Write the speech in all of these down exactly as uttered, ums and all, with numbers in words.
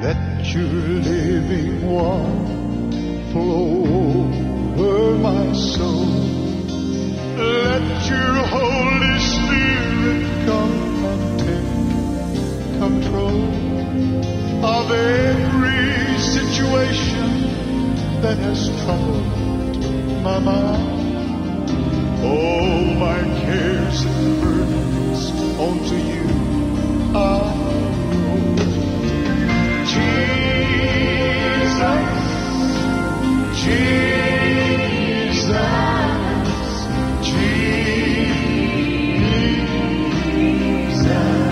Let your living water flow over my soul. Let your Holy Spirit come and take control of every situation that has troubled my mind. All my cares and burdens onto you I Jesus, Jesus,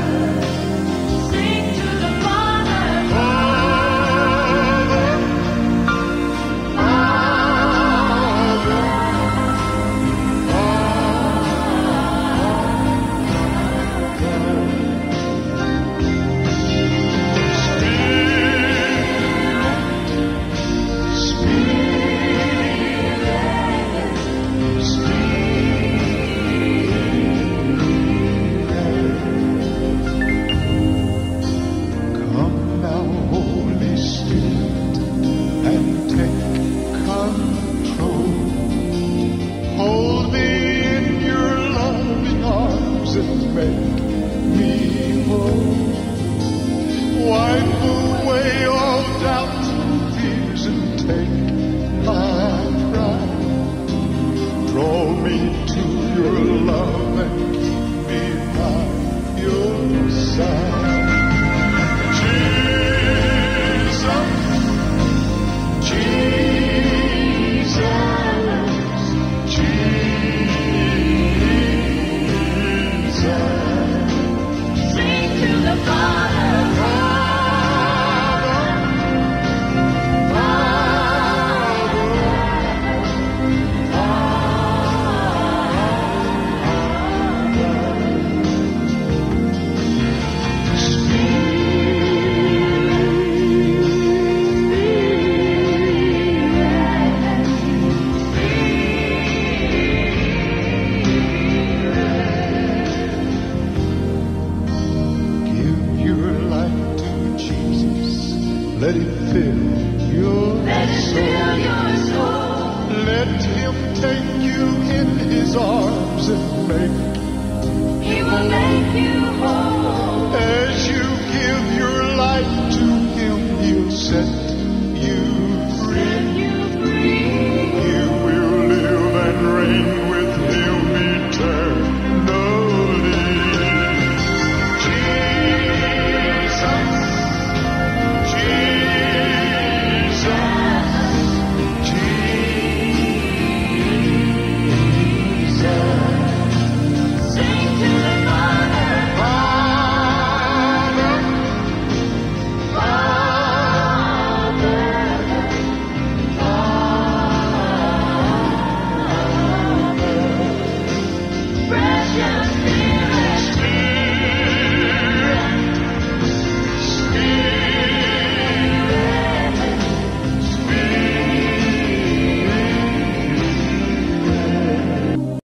sing to the Father, Father, Father, let him fill your Let him soul. fill your soul. Let him take you in his arms and make He will make you whole. as you give your life to